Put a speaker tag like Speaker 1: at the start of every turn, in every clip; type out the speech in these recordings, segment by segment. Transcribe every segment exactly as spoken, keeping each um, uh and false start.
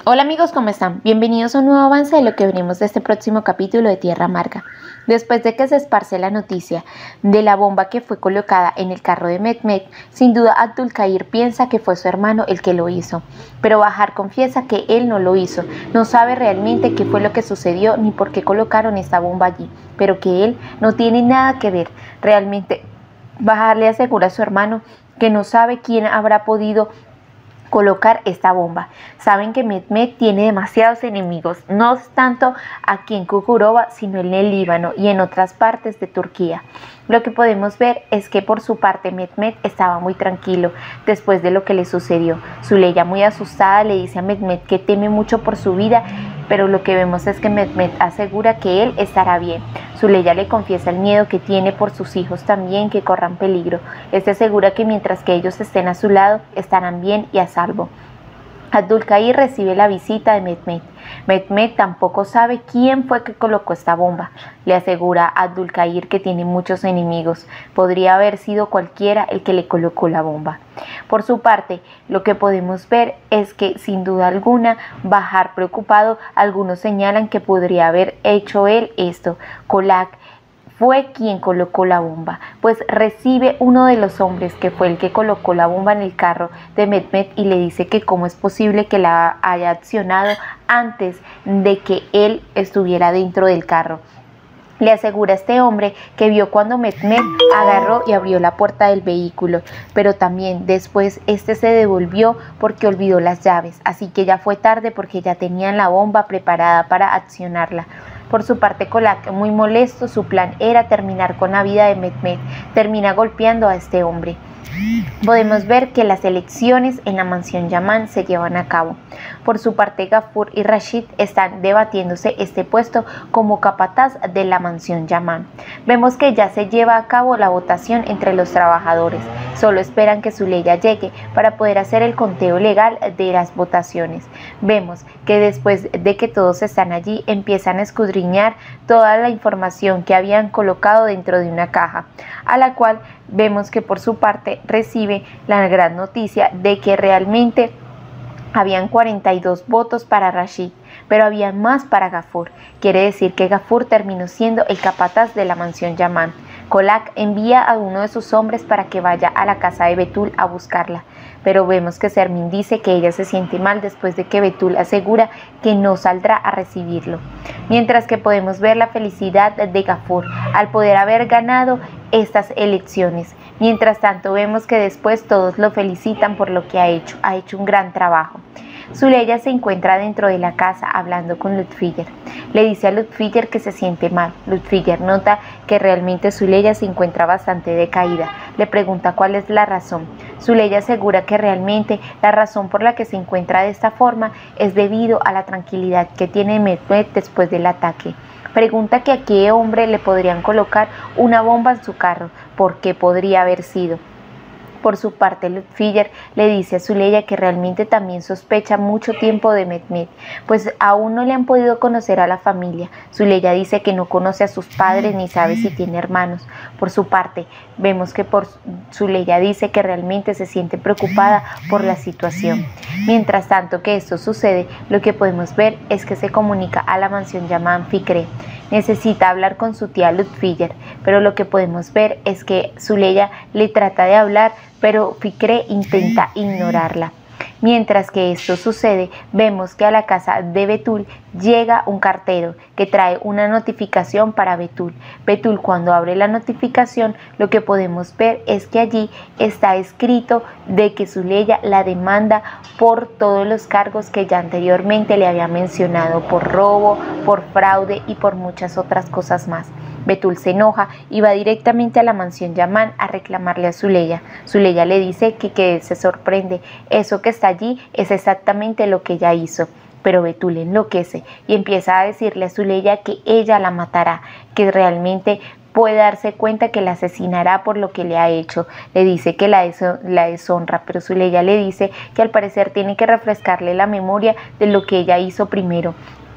Speaker 1: Hola amigos, ¿cómo están? Bienvenidos a un nuevo avance de lo que veremos de este próximo capítulo de Tierra Amarga. Después de que se esparce la noticia de la bomba que fue colocada en el carro de Mehmet, sin duda Abdulkadir piensa que fue su hermano el que lo hizo, pero Bahar confiesa que él no lo hizo, no sabe realmente qué fue lo que sucedió ni por qué colocaron esta bomba allí, pero que él no tiene nada que ver. Realmente Bahar le asegura a su hermano que no sabe quién habrá podido colocar esta bomba. Saben que Mehmet tiene demasiados enemigos, no tanto aquí en Çukurova, sino en el Líbano y en otras partes de Turquía. Lo que podemos ver es que por su parte Mehmet estaba muy tranquilo después de lo que le sucedió. Süleyha, muy asustada, le dice a Mehmet que teme mucho por su vida, pero lo que vemos es que Mehmet asegura que él estará bien. Süleyha le confiesa el miedo que tiene por sus hijos también, que corran peligro. Este asegura que mientras que ellos estén a su lado, estarán bien y a salvo. Abdulkadir recibe la visita de Mehmet. Mehmet tampoco sabe quién fue que colocó esta bomba. Le asegura a Abdulkadir que tiene muchos enemigos. Podría haber sido cualquiera el que le colocó la bomba. Por su parte, lo que podemos ver es que sin duda alguna, Bahar preocupado, algunos señalan que podría haber hecho él esto. Kolak fue quien colocó la bomba, pues recibe uno de los hombres que fue el que colocó la bomba en el carro de Mehmet y le dice que cómo es posible que la haya accionado antes de que él estuviera dentro del carro. Le asegura a este hombre que vio cuando Mehmet agarró y abrió la puerta del vehículo, pero también después este se devolvió porque olvidó las llaves, así que ya fue tarde porque ya tenían la bomba preparada para accionarla. Por su parte, Kolak, muy molesto, su plan era terminar con la vida de Mehmet, termina golpeando a este hombre. Podemos ver que las elecciones en la mansión Yaman se llevan a cabo. Por su parte, Gafur y Rashid están debatiéndose este puesto como capataz de la mansión Yaman. Vemos que ya se lleva a cabo la votación entre los trabajadores. Solo esperan que Süleyha llegue para poder hacer el conteo legal de las votaciones. Vemos que después de que todos están allí, empiezan a escudriñar toda la información que habían colocado dentro de una caja, a la cual vemos que por su parte recibe la gran noticia de que realmente habían cuarenta y dos votos para Rashid, pero había más para Gafur. Quiere decir que Gafur terminó siendo el capataz de la mansión Yaman. Kolak envía a uno de sus hombres para que vaya a la casa de Betul a buscarla, pero vemos que Sermin dice que ella se siente mal después de que Betul asegura que no saldrá a recibirlo. Mientras que podemos ver la felicidad de Gafur al poder haber ganado estas elecciones. Mientras tanto vemos que después todos lo felicitan por lo que ha hecho, ha hecho un gran trabajo. Süleyha se encuentra dentro de la casa hablando con Lütfiyer. Le dice a Lütfiyer que se siente mal. Lütfiyer nota que realmente Süleyha se encuentra bastante decaída. Le pregunta cuál es la razón. Süleyha asegura que realmente la razón por la que se encuentra de esta forma es debido a la tranquilidad que tiene Mehmet después del ataque. Pregunta que a qué hombre le podrían colocar una bomba en su carro, por qué podría haber sido. Por su parte, Lütfiyer le dice a Süleyha que realmente también sospecha mucho tiempo de Mehmet, pues aún no le han podido conocer a la familia. Süleyha dice que no conoce a sus padres ni sabe si tiene hermanos. Por su parte, vemos que por Süleyha dice que realmente se siente preocupada por la situación. Mientras tanto que esto sucede, lo que podemos ver es que se comunica a la mansión Yaman Fikre. Necesita hablar con su tía Lütfiyer, pero lo que podemos ver es que Süleyha le trata de hablar, pero Fikre intenta ignorarla. Mientras que esto sucede, vemos que a la casa de Betul llega un cartero que trae una notificación para Betul. Betul, cuando abre la notificación, lo que podemos ver es que allí está escrito de que Süleyha la demanda por todos los cargos que ya anteriormente le había mencionado, por robo, por fraude y por muchas otras cosas más. Betul se enoja y va directamente a la mansión Yaman a reclamarle a Süleyha. Süleyha le dice que, que se sorprende, eso que está allí es exactamente lo que ella hizo. Pero Betul enloquece y empieza a decirle a Süleyha que ella la matará, que realmente puede darse cuenta que la asesinará por lo que le ha hecho. Le dice que la, deso la deshonra, pero Süleyha le dice que al parecer tiene que refrescarle la memoria de lo que ella hizo primero.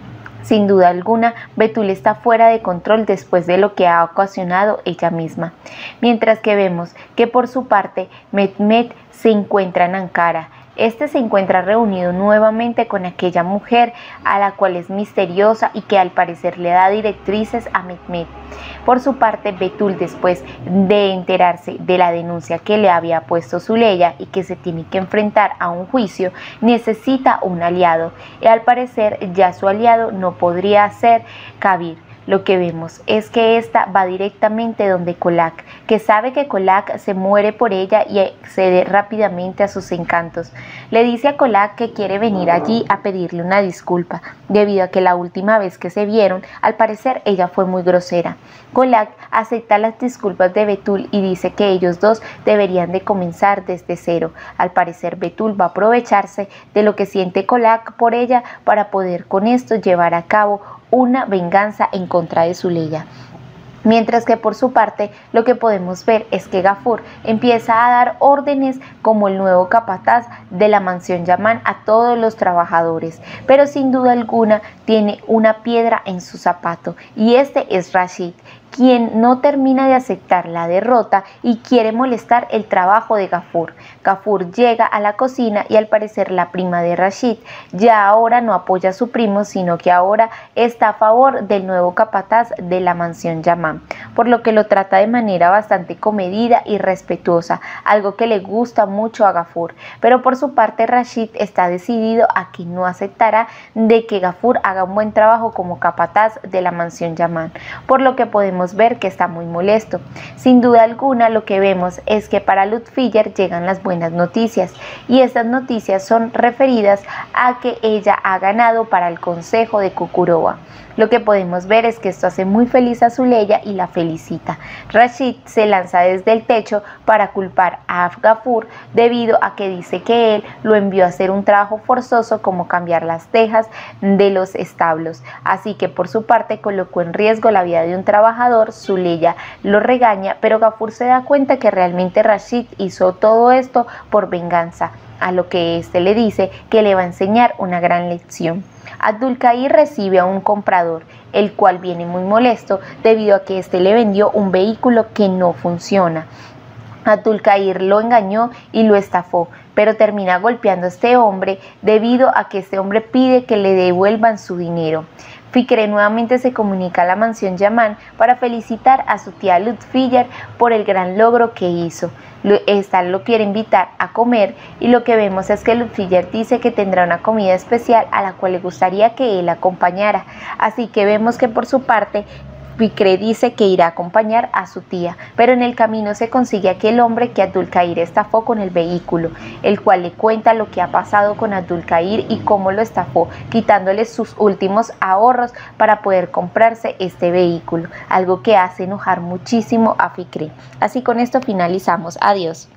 Speaker 1: Sin duda alguna, Betul está fuera de control después de lo que ha ocasionado ella misma. Mientras que vemos que por su parte, Mehmet se encuentra en Ankara. Este se encuentra reunido nuevamente con aquella mujer a la cual es misteriosa y que al parecer le da directrices a Mehmet. Por su parte, Betul, después de enterarse de la denuncia que le había puesto Süleyxa y que se tiene que enfrentar a un juicio, necesita un aliado y al parecer ya su aliado no podría ser Kabir. Lo que vemos es que esta va directamente donde Kolak, que sabe que Kolak se muere por ella y accede rápidamente a sus encantos. Le dice a Kolak que quiere venir allí a pedirle una disculpa, debido a que la última vez que se vieron, al parecer ella fue muy grosera. Kolak acepta las disculpas de Betul y dice que ellos dos deberían de comenzar desde cero. Al parecer Betul va a aprovecharse de lo que siente Kolak por ella para poder con esto llevar a cabo una venganza en contra de Süleyxa. Mientras que por su parte lo que podemos ver es que Gafur empieza a dar órdenes como el nuevo capataz de la mansión Yaman a todos los trabajadores, pero sin duda alguna tiene una piedra en su zapato y este es Rashid, quien no termina de aceptar la derrota y quiere molestar el trabajo de Gafur. Gafur llega a la cocina y al parecer la prima de Rashid ya ahora no apoya a su primo, sino que ahora está a favor del nuevo capataz de la mansión Yaman, por lo que lo trata de manera bastante comedida y respetuosa, algo que le gusta mucho a Gafur. Pero por su parte Rashid está decidido a que no aceptará de que Gafur haga un buen trabajo como capataz de la mansión Yaman, por lo que podemos ver que está muy molesto. Sin duda alguna lo que vemos es que para Lutfiller llegan las buenas noticias y estas noticias son referidas a que ella ha ganado para el consejo de Kukurova. Lo que podemos ver es que esto hace muy feliz a Süleyxa y la felicita. Rashid se lanza desde el techo para culpar a Gafur debido a que dice que él lo envió a hacer un trabajo forzoso como cambiar las tejas de los establos. Así que por su parte colocó en riesgo la vida de un trabajador. Süleyxa lo regaña, pero Gafur se da cuenta que realmente Rashid hizo todo esto por venganza, a lo que éste le dice que le va a enseñar una gran lección. Abdülkadir recibe a un comprador, el cual viene muy molesto debido a que éste le vendió un vehículo que no funciona. Abdülkadir lo engañó y lo estafó, pero termina golpeando a este hombre debido a que este hombre pide que le devuelvan su dinero. Fikre nuevamente se comunica a la mansión Yaman para felicitar a su tía Lutfiller por el gran logro que hizo. Esta lo quiere invitar a comer y lo que vemos es que Lutfiller dice que tendrá una comida especial a la cual le gustaría que él acompañara. Así que vemos que por su parte Fikre dice que irá a acompañar a su tía, pero en el camino se consigue aquel hombre que Abdülkadir estafó con el vehículo, el cual le cuenta lo que ha pasado con Abdülkadir y cómo lo estafó, quitándole sus últimos ahorros para poder comprarse este vehículo, algo que hace enojar muchísimo a Fikre. Así con esto finalizamos. Adiós.